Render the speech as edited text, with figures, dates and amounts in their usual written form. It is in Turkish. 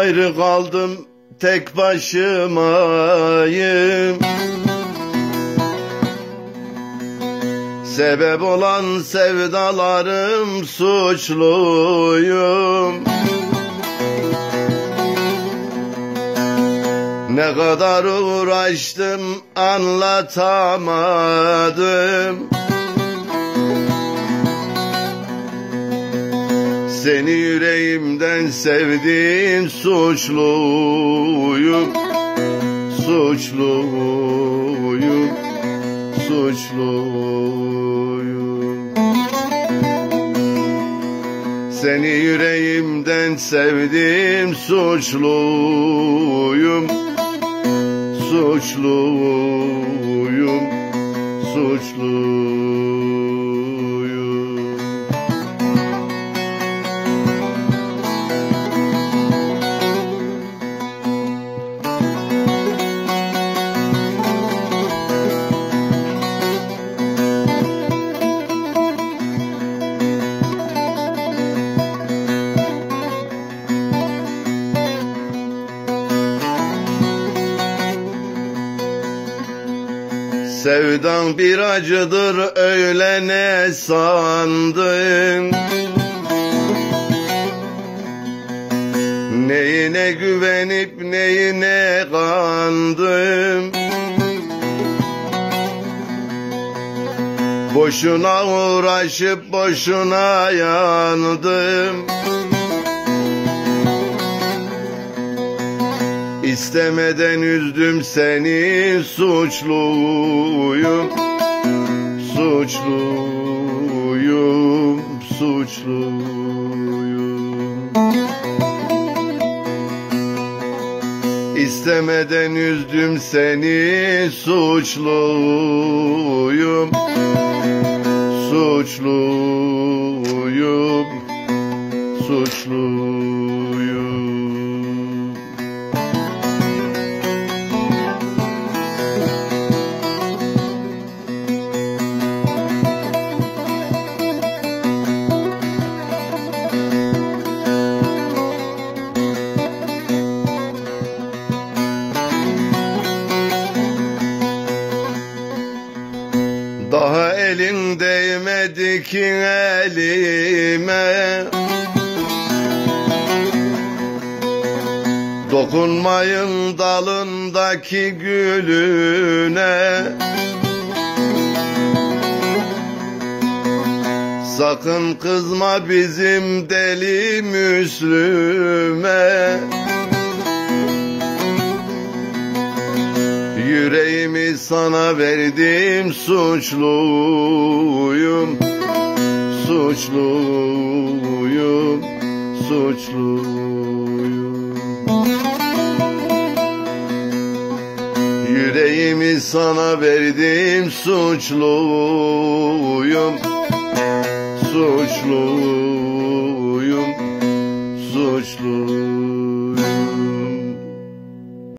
Ayrı kaldım, tek başımayım. Sebep olan sevdalarım, suçluyum. Ne kadar uğraştım, anlatamadım. Seni yüreğimden sevdim, suçluyum. Suçluyum, suçluyum. Seni yüreğimden sevdim, suçluyum. Suçluyum, suçluyum. Sevdan bir acıdır, öyle ne sandın? Neyine güvenip neyine kandım? Boşuna uğraşıp boşuna yandım. İstemeden üzdüm seni, suçluyum. Suçluyum, suçluyum. İstemeden üzdüm seni, suçluyum. Suçluyum, suçluyum. Daha elin değmedi ki elime, dokunmayın dalındaki gülüne. Sakın kızma bizim deli Müslüme. Yüreğimi sana verdim, suçluyum. Suçluyum, suçluyum. Yüreğimi sana verdim, suçluyum. Suçluyum, suçluyum.